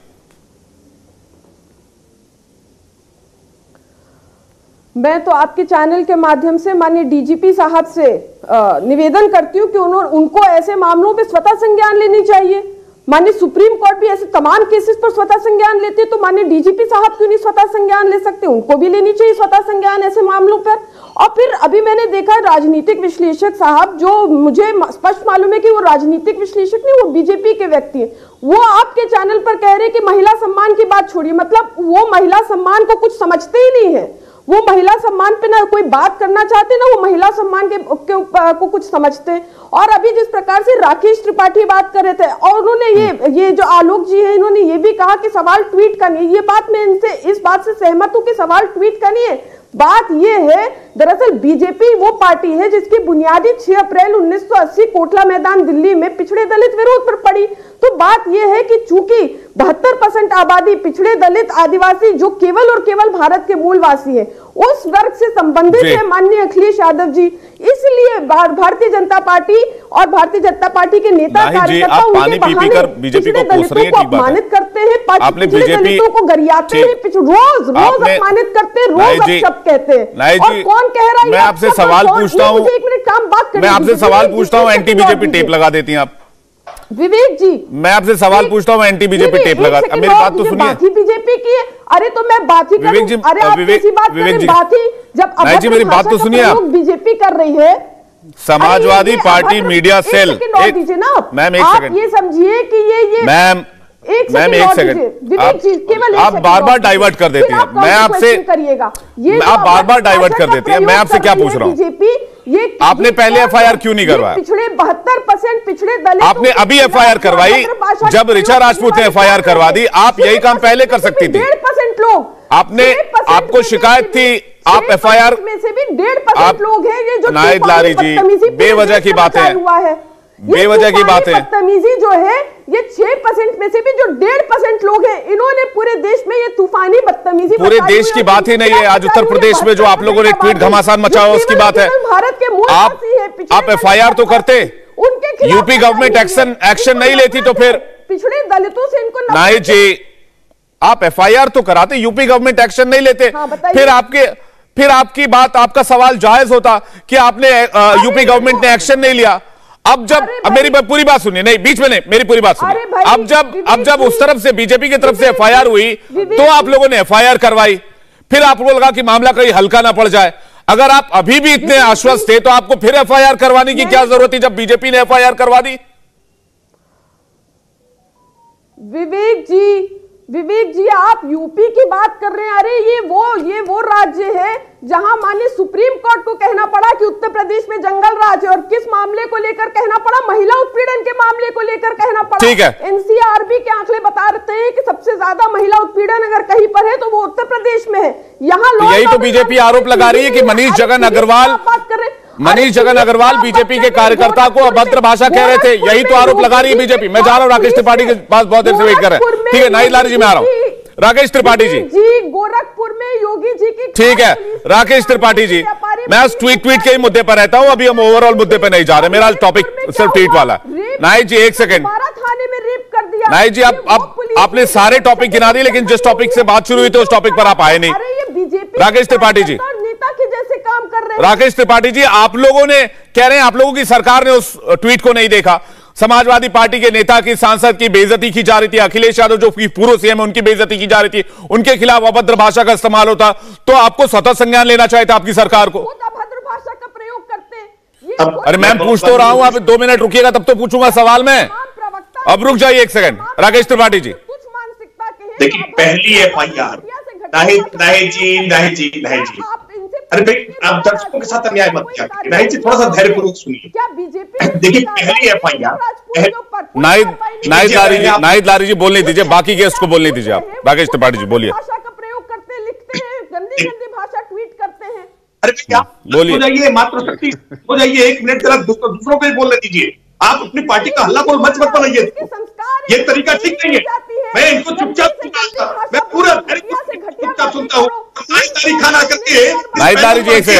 मैं तो आपके चैनल के माध्यम से माननीय डीजीपी साहब से निवेदन करती हूं कि उनको ऐसे मामलों पे स्वतः संज्ञान लेनी चाहिए। माननीय सुप्रीम कोर्ट भी ऐसे तमाम केसेस पर स्वतः संज्ञान लेते हैं, तो माननीय डीजीपी साहब क्यों नहीं स्वतः संज्ञान ले सकते? उनको भी लेनी चाहिए स्वतः संज्ञान ऐसे मामलों पर। और फिर अभी मैंने देखा राजनीतिक विश्लेषक साहब, जो मुझे स्पष्ट मालूम है कि वो राजनीतिक विश्लेषक नहीं, वो बीजेपी के व्यक्ति हैं, वो आपके चैनल पर कह रहे हैं कि महिला सम्मान की बात छोड़िए। मतलब वो महिला सम्मान को कुछ समझते ही नहीं है। वो महिला सम्मान पे ना कोई बात करना चाहते, ना वो महिला सम्मान को कुछ समझते हैं। और अभी जिस प्रकार से राकेश त्रिपाठी बात कर रहे थे, और उन्होंने ये जो आलोक जी है, इन्होंने ये भी कहा कि सवाल ट्वीट का नहीं है। ये बात मैं इनसे इस बात से सहमत हूं कि सवाल ट्वीट का नहीं है। बात यह है, दरअसल बीजेपी वो पार्टी है जिसकी बुनियादी 6 अप्रैल 1980 कोटला मैदान दिल्ली में पिछड़े दलित विरोध पर पड़ी। तो बात यह है कि चूंकि 72% आबादी पिछड़े दलित आदिवासी, जो केवल और केवल भारत के मूलवासी हैं, उस वर्ग से संबंधित है माननीय अखिलेश यादव जी, इसलिए भारतीय जनता पार्टी और भारतीय जनता पार्टी के नेता कार्यकर्ता उनके बहाने बीजेपी को अपमानित करते हैं, पिछड़े दलितों को गरियाते हैं, रोज अपमानित करते हैं, रोज अपशब्द कहते हैं। और कौन कह रहा है? मैं आपसे सवाल पूछता हूं, एक मिनट काम बात करें। मैं आपसे सवाल पूछता हूं, एंटी बीजेपी टेप लगा देती हैं आप? विवेक जी, मैं आपसे सवाल पूछता हूं, एंटी बीजेपी टेप लगा, अब मेरी बात तो सुनिए। बात ही बीजेपी की है। अरे तो मैं बात ही करूं? अरे आप कैसी बात करें? बात ही जब जी मेरी बात तो सुनिए। आप बीजेपी कर रही है, Samajwadi Party media cell, ma'am एक सेकंड, ये समझिए कि ये मैम एक सेकंड, आप बार बार डाइवर्ट कर देती हैं। मैं आपसे करिएगा, आप बार बार डाइवर्ट कर देती हैं। मैं आपसे क्या पूछ रहा हूँ, बीजेपी आपने पहले एफआईआर क्यों नहीं करवाया? पिछड़े 72% पिछड़े दलित, आपने अभी एफआईआर करवाई, जब ऋचा राजपूत ने एफआईआर करवा दी। आप यही काम पहले कर सकती थी। 1.5% लोग, आपने, आपको शिकायत थी, आप एफआईआर में से भी 1.5% लोग हैं ये जो नाहिद लारी जी बेवजह की बातें हुआ है, बेवजह की बातें, बदतमीजी जो है ये 6% में से भी जो 1.5% लोग हैं, इन्होंने पूरे देश में ये तूफानी बदतमीजी, पूरे देश की बात ही नहीं है। आज उत्तर प्रदेश में जो आप लोगों ने ट्वीट घमासान मचाया उसकी बात है। भारत के आप एफआईआर तो करते, उनके यूपी गवर्नमेंट एक्शन नहीं लेती, तो फिर पिछड़े दलितों से इनको नाहिद जी आप एफआईआर तो कराते, यूपी गवर्नमेंट एक्शन नहीं लेते। फिर आपकी बात, आपका सवाल जायज होता कि आपने यूपी गवर्नमेंट ने एक्शन नहीं लिया। अब मेरी पूरी बात सुनिए, नहीं बीच में नहीं, मेरी पूरी बात सुनिए। अब जब उस तरफ से बीजेपी की तरफ से एफआईआर हुई, तो आप लोगों ने एफआईआर करवाई। फिर आपको लगा कि मामला कहीं हल्का ना पड़ जाए। अगर आप अभी भी इतने आश्वस्त थे, तो आपको फिर एफआईआर करवाने की क्या जरूरत थी जब बीजेपी ने एफआईआर करवा दी? विवेक जी आप यूपी की बात कर रहे हैं। अरे ये वो राज्य है जहां माननीय सुप्रीम कोर्ट को कहना पड़ा कि उत्तर प्रदेश में जंगल राज है, और किस मामले को लेकर कहना पड़ा? महिला उत्पीड़न के मामले को लेकर कहना पड़ा। ठीक है, एनसीआरबी के आंकड़े बताते हैं कि सबसे ज्यादा महिला उत्पीड़न अगर कहीं पर है तो वो उत्तर प्रदेश में है। यहाँ तो यही तो बीजेपी आरोप लगा रही है कि मनीष जगन अग्रवाल बीजेपी के कार्यकर्ता को अभद्र भाषा कह रहे थे। यही तो आरोप लगा रही है बीजेपी। मैं जा रहा हूं, राकेश त्रिपाठी के पास बहुत देर से वेट कर रहे हैं। ठीक है नाहिद लारी जी, मैं आ रहा हूं। राकेश त्रिपाठी जी, गोरखपुर में योगी जी की, ठीक है राकेश त्रिपाठी जी, मैं ट्वीट के ही मुद्दे पर रहता हूं। अभी हम ओवरऑल मुद्दे पर नहीं जा रहे, मेरा टॉपिक सिर्फ ट्वीट वाला। नाहिद जी एक सेकंड, थाने में रेप कर दिया। नाहिद जी आपने सारे टॉपिक गिना दिए, लेकिन जिस टॉपिक से बात शुरू हुई थी उस टॉपिक पर आप आए नहीं। राकेश त्रिपाठी जी, नेता के जैसे काम कर रहे हैं। राकेश त्रिपाठी जी, आप लोगों ने कह रहे हैं आप लोगों की सरकार ने उस ट्वीट को नहीं देखा। समाजवादी पार्टी के नेता की, सांसद की बेइज्जती की जा रही थी। अखिलेश यादव जो पूर्व सीएम है उनकी बेइज्जती की जा रही थी, उनके खिलाफ अभद्र भाषा का इस्तेमाल होता, तो आपको स्वतः संज्ञान लेना चाहिए था आपकी सरकार को। अभद्र भाषा का प्रयोग करते हैं। अरे मैम पूछ तो रहा हूं, आप 2 मिनट रुकिएगा तब तो पूछूंगा सवाल मैं। अब रुक जाइए एक सेकंड। राकेश त्रिपाठी जी, देखिए पहली एफआईआर, नाहिद जी अरे भाई, आप दर्शकों के साथ अन्याय मत किया कीजिए। नहीं जी, थोड़ा सा धैर्यपूर्वक सुनिए। क्या बीजेपी देखिए, पहली एफआईआर नाहिद लारी जी बोलने दीजिए, बाकी गेस्ट को बोलने दीजिए। आप राकेश त्रिपाठी जी बोलिए। भाषा का प्रयोग करते, लिखते हैं, गंदी गंदी भाषा ट्वीट करते हैं। अरे क्या बोलिए। हो जाइए, मातृशक्ति हो जाइए, 1 मिनट जरा दूसरों को भी बोलने दीजिए। आप अपनी पार्टी का हल्ला बोल मच बनाइए। ये तरीका ठीक नहीं है। मैं इनको चुपचाप सुनता, मैं पूरा चुपचाप सुनता हूँ। नाहिद खाना करके नाहिद लारी जी एक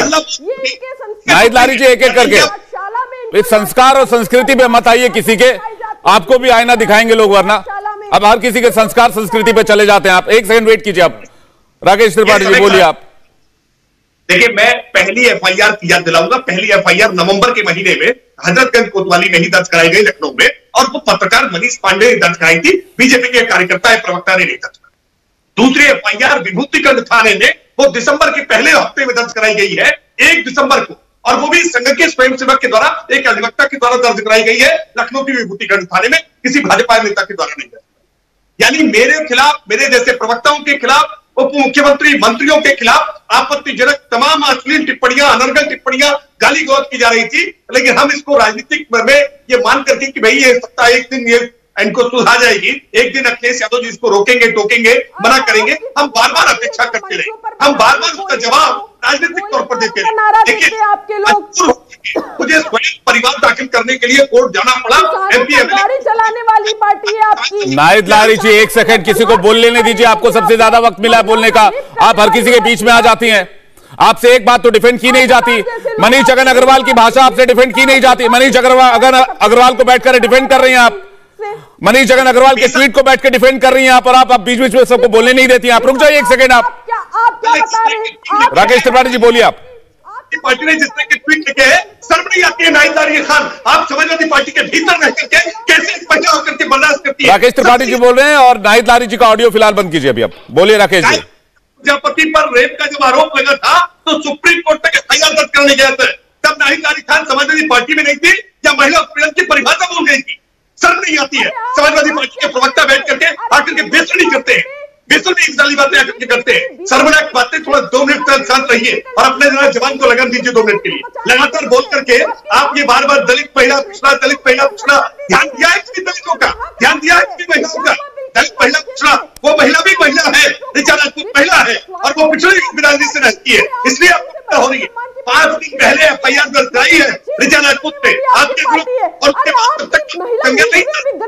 एक करके इस संस्कार और संस्कृति पे मत आइए किसी के, आपको भी आईना दिखाएंगे लोग, वरना अब हर किसी के संस्कार संस्कृति पे चले जाते हैं आप। 1 सेकंड वेट कीजिए। आप राकेश त्रिपाठी जी बोलिए। आप देखिए, मैं पहली एफआईआर की याद दिलाऊंगा। पहली एफआईआर नवंबर के महीने में हजरतगंज कोतवाली में ही दर्ज कराई गई लखनऊ में, और वो पत्रकार मनीष पांडे ने दर्ज कराई थी, बीजेपी के कार्यकर्ता है, प्रवक्ता ने नहीं दर्ज कराई। दूसरी एफआईआर विभूतिगंज थाने ने वो दिसंबर के पहले हफ्ते में दर्ज कराई गई है, 1 दिसंबर को, और वो भी संघ के स्वयंसेवक के द्वारा, एक अधिवक्ता के द्वारा दर्ज कराई गई है लखनऊ की विभूतिगंज थाने में, किसी भाजपा नेता के द्वारा नहीं दर्ज। यानी मेरे खिलाफ, मेरे जैसे प्रवक्ताओं के खिलाफ, उप मुख्यमंत्री, मंत्रियों के खिलाफ आपत्तिजनक तमाम अश्लील टिप्पणियां, अनर्गल टिप्पणियां, गाली गलौज की जा रही थी। लेकिन हम इसको राजनीतिक में ये मान करके कि भाई ये सत्ता एक दिन ये इनको सुलझा जाएगी, एक दिन अखिलेश यादव जी इसको रोकेंगे, टोकेंगे, मना करेंगे, हम बार बार अपेक्षा करते रहे, हम बार बार उसका जवाब राजनीतिक तौर पर देते रहे। देखिए, मुझे स्वयं परिवार दाखिल करने के लिए कोर्ट जाना पड़ा। एमपी गाड़ी चलाने वाली पार्टी है आपकी। नाहिद लारी जी 1 सेकंड किसी को बोल लेने दीजिए, आपको सबसे ज्यादा वक्त मिला है बोलने का, आप हर किसी के बीच में आ जाती हैं। आपसे एक बात तो डिफेंड की नहीं जाती। मनीष छगन अग्रवाल की भाषा आपसे डिफेंड की नहीं जाती। मनीष अग्रवाल को बैठकर डिफेंड कर रही हैं आप, मनीष छगन अग्रवाल के ट्वीट को बैठ के डिफेंड कर रही हैं आप, और आप बीच बीच में सबको बोलने नहीं देती हैं। आप रुक जाइए 1 सेकंड। आप राकेश त्रिपाठी जी बोलिए। आप पार्टी ने जिसने के ट्वीट लिखे हैं, शर्म नहीं आती है नाहिद लारी खान? आप समाजवादी पार्टी के भीतर रह करके कैसे महिला होकर के बर्दाश्त करती है? राकेश त्रिपाठी जी बोल रहे हैं, और नाहिद लारी जी का ऑडियो फिलहाल बंद कीजिए अभी। आप बोलिए राकेश जी। प्रजापति पर रेप का जब आरोप लगा था तो सुप्रीम कोर्ट तक एफआईआर दर्ज करने गए थे, तब नाहिद लारी खान समाजवादी पार्टी में नहीं थी या महिला उत्पीड़न की परिभाषा भूल गई थी? शर्म नहीं आती है? समाजवादी पार्टी के प्रवक्ता बैठ करके आकर के बेसुनी करते हैं, बेसुनी वाली बातें आकर के करते हैं, शर्मनाक बातें। थोड़ा 2 मिनट तक शांत रहिए और अपने जरा जवान को लगन दीजिए 2 मिनट के लिए। लगातार बोल करके आप ये बार बार दलित महिला पिछड़ा, दलित महिला पिछड़ा, ध्यान दिया है इसकी दलितों का, ध्यान दिया है इसकी महिलाओं का? दलित महिला पिछड़ा, वो महिला भी महिला है, ऋचा राजपूत महिला है, और वो पिछड़ी बिरादरी से रहती है, इसलिए आपको हो रही है। 5 दिन पहले एफआईआर दर्ज कराई है ऋचा राजपूत पे, आपके ग्रुप, और उसके बाद तब तक दंगे नहीं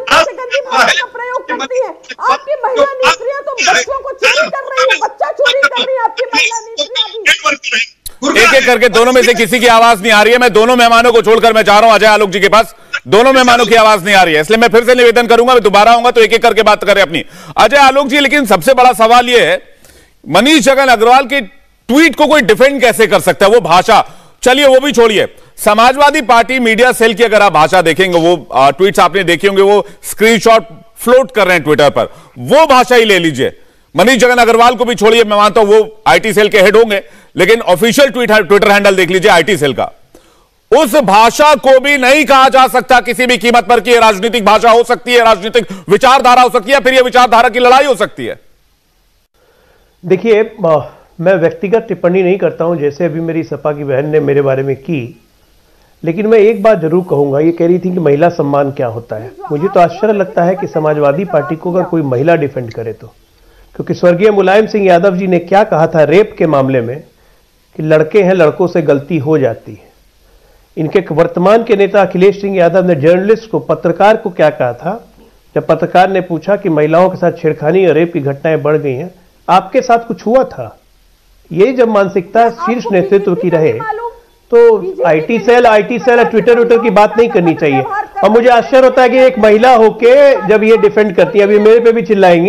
आपकी महिला नेत्रियां तो बच्चों को चोरी कर रही है, बच्चा चोरी कर रही है आपकी महिला नेत्रियां। एक एक करके दोनों में से किसी की आवाज नहीं आ रही है। मैं दोनों मेहमानों को छोड़कर मैं जा रहा हूं अजय आलोक जी के पास। दोनों मेहमानों की आवाज नहीं आ रही है, इसलिए मैं फिर से निवेदन करूंगा, मैं दोबारा आऊंगा तो एक एक करके बात करें अपनी। अजय आलोक जी, लेकिन सबसे बड़ा सवाल यह है, मनीष छगन अग्रवाल के ट्वीट को कोई डिफेंड कैसे कर सकता है? वो भाषा, चलिए वो भी छोड़िए, समाजवादी पार्टी मीडिया सेल की अगर आप भाषा देखेंगे, वो ट्वीट्स आपने देखे होंगे, वो स्क्रीनशॉट फ्लोट कर रहे हैं ट्विटर पर, वो भाषा ही ले लीजिए। मनीष छगन अग्रवाल को भी छोड़िए, मैं मानता हूं वो आईटी सेल के हेड होंगे, लेकिन ऑफिशियल ट्विटर हैंडल देख लीजिए आईटी सेल का, उस भाषा को भी नहीं कहा जा सकता किसी भी कीमत पर कि यह राजनीतिक भाषा हो सकती है, राजनीतिक विचारधारा हो सकती है, फिर यह विचारधारा की लड़ाई हो सकती है। देखिए, मैं व्यक्तिगत टिप्पणी नहीं करता हूं, जैसे अभी मेरी सपा की बहन ने मेरे बारे में की, लेकिन मैं एक बात जरूर कहूंगा। ये कह रही थी कि महिला सम्मान क्या होता है। मुझे तो आश्चर्य लगता है कि समाजवादी पार्टी को अगर कोई महिला डिफेंड करे तो, क्योंकि स्वर्गीय मुलायम सिंह यादव जी ने क्या कहा था रेप के मामले में, कि लड़के हैं, लड़कों से गलती हो जाती है। इनके वर्तमान के नेता अखिलेश सिंह यादव ने जर्नलिस्ट को, पत्रकार को क्या कहा था, जब पत्रकार ने पूछा कि महिलाओं के साथ छेड़खानी और रेप की घटनाएं बढ़ गई हैं, आपके साथ कुछ हुआ था? यही जब मानसिकता शीर्ष नेतृत्व की रहे तो आईटी सेल ट्विटर की बात नहीं करनी चाहिए। और मुझे आश्चर्य होता है कि एक महिला होके जब ये डिफेंड करती है, अब ये मेरे पे भी चिल्लाएंगी,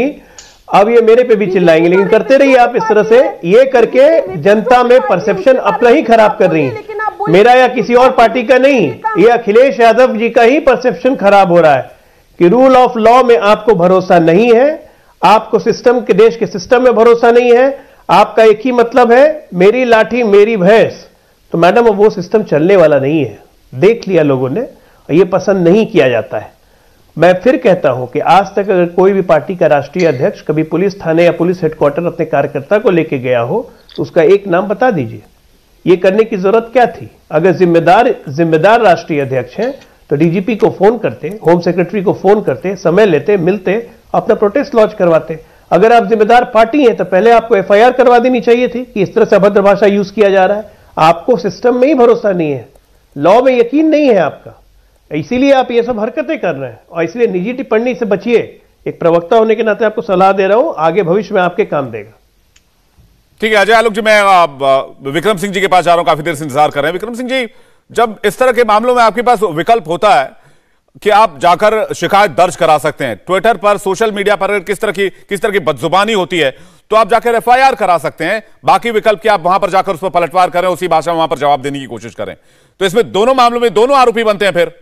लेकिन करते रहिए आप इस तरह से, ये करके जनता में परसेप्शन अपना ही खराब कर रही है, मेरा या किसी और पार्टी का नहीं, ये अखिलेश यादव जी का ही परसेप्शन खराब हो रहा है कि रूल ऑफ लॉ में आपको भरोसा नहीं है, आपको सिस्टम के, देश के सिस्टम में भरोसा नहीं है, आपका एक ही मतलब है मेरी लाठी मेरी भैंस। तो मैडम, वो सिस्टम चलने वाला नहीं है, देख लिया लोगों ने, और ये पसंद नहीं किया जाता है। मैं फिर कहता हूं कि आज तक अगर कोई भी पार्टी का राष्ट्रीय अध्यक्ष कभी पुलिस थाने या पुलिस हेडक्वार्टर अपने कार्यकर्ता को लेके गया हो तो उसका एक नाम बता दीजिए। ये करने की जरूरत क्या थी? अगर जिम्मेदार राष्ट्रीय अध्यक्ष हैं तो डीजीपी को फोन करते, होम सेक्रेटरी को फोन करते, समय लेते, मिलते, अपना प्रोटेस्ट लॉन्च करवाते। अगर आप जिम्मेदार पार्टी हैं तो पहले आपको एफआईआर करवा देनी चाहिए थी कि इस तरह से अभद्र भाषा यूज किया जा रहा है। आपको सिस्टम में ही भरोसा नहीं है, लॉ में यकीन नहीं है आपका, इसीलिए आप ये सब हरकतें कर रहे हैं। और इसलिए निजी टिप्पणी से बचिए। एक प्रवक्ता होने के नाते आपको सलाह दे रहा हूं, आगे भविष्य में आपके काम देगा। ठीक है अजय आलोक जी, मैं विक्रम सिंह जी के पास जा रहा हूं, काफी देर से इंतजार कर रहे हैं। विक्रम सिंह जी, जब इस तरह के मामलों में आपके पास विकल्प होता है कि आप जाकर शिकायत दर्ज करा सकते हैं, ट्विटर पर, सोशल मीडिया पर किस तरह की बदजुबानी होती है तो आप जाकर एफआईआर करा सकते हैं। बाकी विकल्प कि आप वहां पर जाकर उस पर पलटवार करें, उसी भाषा में वहां पर जवाब देने की कोशिश करें। तो इसमें दोनों मामलों में दोनों आरोपी बनते हैं फिर?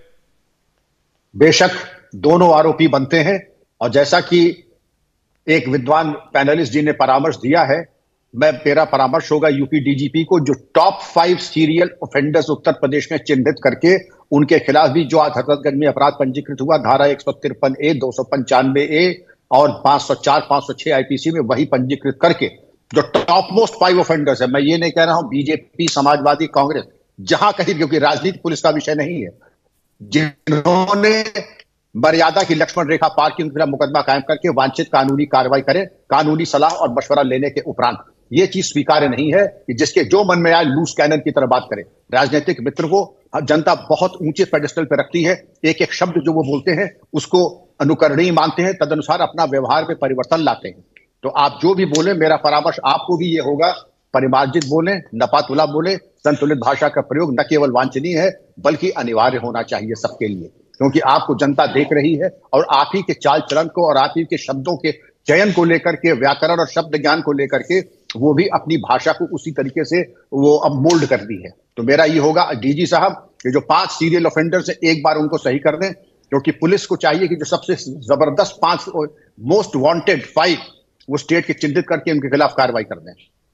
बेशक दोनों आरोपी बनते हैं। और जैसा कि एक विद्वान पैनलिस्ट जी ने परामर्श दिया है, मेरा परामर्श होगा यूपी डीजीपी को, जो top 5 serial offenders Uttar Pradesh में चिन्हित करके उनके खिलाफ भी जो आज हजरतगंज में अपराध पंजीकृत हुआ, धारा 153A, 295A और 504, 506 आईपीसी में वही पंजीकृत करके जो टॉप मोस्ट 5 ऑफेंडर्स है, मैं ये नहीं कह रहा हूं बीजेपी, समाजवादी, कांग्रेस, जहां कहीं, क्योंकि राजनीति पुलिस का विषय नहीं है, जिन्होंने मर्यादा की लक्ष्मण रेखा पार की, उनके खिलाफ मुकदमा कायम करके वांछित कानूनी कार्रवाई करें, कानूनी सलाह और मशवरा लेने के उपरांत। यह चीज स्वीकार्य नहीं है कि जिसके जो मन में आए लूज कैनन की तरह बात करें। राजनीतिक मित्र को जनता बहुत ऊंचे पेडेस्टल पर रखती है, एक एक शब्द जो वो बोलते हैं उसको अनुकरणीय मानते हैं, तदनुसार अपना व्यवहार में परिवर्तन लाते हैं। तो आप जो भी बोले, मेरा परामर्श आपको भी ये होगा, परिमार्जित बोले, नपातुला बोले, संतुलित भाषा का प्रयोग न केवल वांछनीय है बल्कि अनिवार्य होना चाहिए सबके लिए, क्योंकि आपको जनता देख रही है और आप ही के चाल चलन को और आप ही के शब्दों के चयन को लेकर के, व्याकरण और शब्द ज्ञान को लेकर के वो भी अपनी भाषा को उसी तरीके से वो अब मोल्ड कर दी है। तो मेरा ये होगा, डीजी साहब, ये जो 5 सीरियल ऑफेंडर्स है एक बार उनको सही कर दें, क्योंकि पुलिस को चाहिए कि जो सबसे जबरदस्त 5 मोस्ट वांटेड 5 वो स्टेट के चिन्हित करके उनके खिलाफ कार्रवाई कर दें।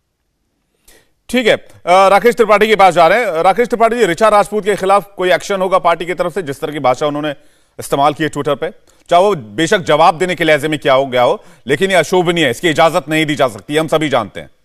ठीक है, राकेश त्रिपाठी के पास जा रहे हैं। राकेश त्रिपाठी जी, ऋचा राजपूत के खिलाफ कोई एक्शन होगा पार्टी की तरफ से? जिस तरह की भाषा उन्होंने इस्तेमाल की है ट्विटर पे, चाहे वो बेशक जवाब देने के लहजे में क्या हो गया हो, लेकिन ये अशोभनीय है, इसकी इजाजत नहीं दी जा सकती, हम सभी जानते हैं।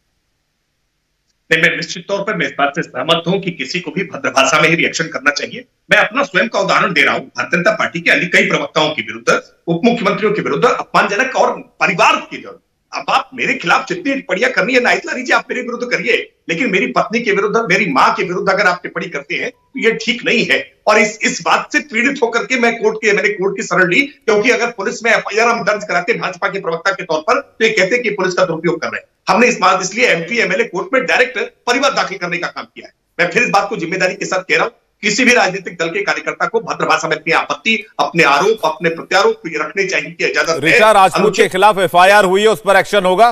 मैं निश्चित तौर पर मैं इस बात से सहमत हूं कि किसी को भी भद्र भाषा में ही रिएक्शन करना चाहिए। मैं अपना स्वयं का उदाहरण दे रहा हूं, भारतीय जनता पार्टी के अन्य कई प्रवक्ताओं के विरुद्ध, उप मुख्यमंत्रियों के विरुद्ध अपमानजनक और परिवार की जरूरत। अब आप मेरे खिलाफ जितनी टिप्पणियां करनी है नाइट लारी जी, आप मेरे विरुद्ध करिए, लेकिन मेरी पत्नी के विरुद्ध, मेरी मां के विरुद्ध अगर आप टिप्पणी करते हैं तो ये ठीक नहीं है। और इस बात से पीड़ित होकर के मैंने कोर्ट की शरण ली, क्योंकि अगर पुलिस में एफआईआर हम दर्ज कराते भाजपा के प्रवक्ता के तौर पर तो ये कहते कि पुलिस का दुरुपयोग कर रहे हैं। हमने इस बात इसलिए एमपी एमएलए कोर्ट में डायरेक्ट परिवार दाखिल करने का काम किया है। मैं फिर इस बात को जिम्मेदारी के साथ कह रहा हूं, किसी भी राजनीतिक दल के कार्यकर्ता को भद्र भाषा में अपनी आपत्ति, अपने आरोप, अपने प्रत्यारोप रखने चाहिए की इजाजत। ऋचा राजपूत के खिलाफ एफआईआर हुई है, उस पर एक्शन होगा?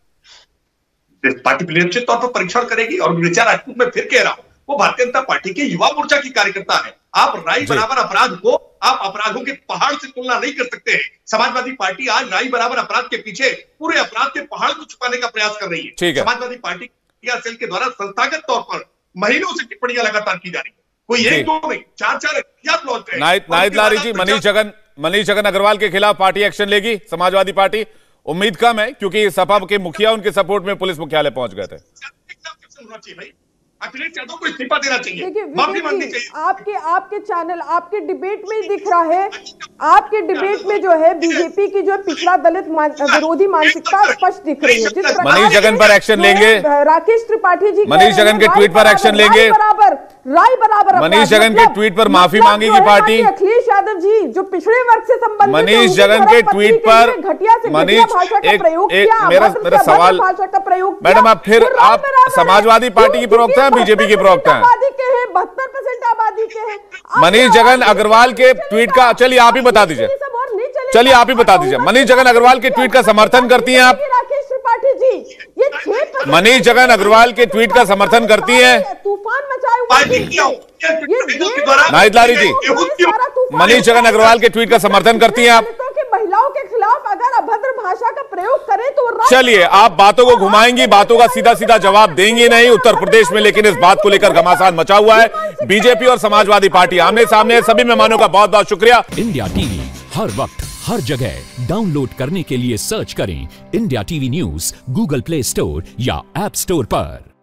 पार्टी निश्चित तौर पर परीक्षण करेगी। और ऋचा राजपूत में फिर कह रहा हूं, वो भारतीय जनता पार्टी के युवा मोर्चा की कार्यकर्ता है। आप राई बराबर अपराध को आप अपराधों के पहाड़ से तुलना नहीं कर सकते हैं। समाजवादी पार्टी आज राई बराबर अपराध के पीछे पूरे अपराध के पहाड़ को छुपाने का प्रयास कर रही है। समाजवादी पार्टी सेल के द्वारा संस्थागत तौर पर महीनों से टिप्पणियां लगातार की जा रही है, कोई एक दो नहीं, 4 लॉन्च है। नाइट लारी जी, मनीष जगन अग्रवाल के खिलाफ पार्टी एक्शन लेगी समाजवादी पार्टी? उम्मीद कम है, क्योंकि सपा के मुखिया उनके सपोर्ट में पुलिस मुख्यालय पहुंच गए थे। अखिलेश यादव को इस्तीफा देना चाहिए, माफी मांगनी चाहिए। आपके चैनल, आपके डिबेट में ही दिख रहा है, आपके डिबेट में जो है बीजेपी की जो पिछड़ा दलित विरोधी मानसिकता स्पष्ट दिख रही है। मनीष जगन पर एक्शन लेंगे, राकेश त्रिपाठी जी मनीष जगन के ट्वीट पर एक्शन लेंगे, राय बराबर मनीष जगन के ट्वीट पर माफी मांगेगी पार्टी। अखिलेश यादव जी जो पिछड़े वर्ग से संबंधित, मनीष जगन के ट्वीट पर घटिया से घटिया भाषा का प्रयोग किया। मेरा सवाल, भाषा का प्रयोग, मैडम आप फिर आप समाजवादी पार्टी की प्रवक्ता हैं, बीजेपी के प्रवक्ता हैं, 72% आबादी के हैं। मनीष जगन अग्रवाल के ट्वीट का, चलिए आप ही बता दीजिए, चलिए आप ही बता दीजिए, मनीष जगन अग्रवाल के ट्वीट का समर्थन करती हैं आप? राकेश त्रिपाठी जी, ये 6% मनीष जगन अग्रवाल के ट्वीट का समर्थन करती हैं? तूफान मचाए हुए नाइट लारी जी, मनीष जगन अग्रवाल के ट्वीट का समर्थन करती हैं आप? महिलाओं के खिलाफ अगर अभद्र भाषा का प्रयोग करें तो चलिए, आप बातों को घुमाएंगी, बातों का सीधा सीधा जवाब देंगी नहीं उत्तर प्रदेश में, लेकिन इस बात को लेकर घमासान मचा हुआ है। बीजेपी और समाजवादी पार्टी आमने सामने। सभी मेहमानों का बहुत बहुत शुक्रिया। इंडिया टीवी हर वक्त हर जगह डाउनलोड करने के लिए सर्च करें India TV news Google Play Store या ऐप स्टोर पर।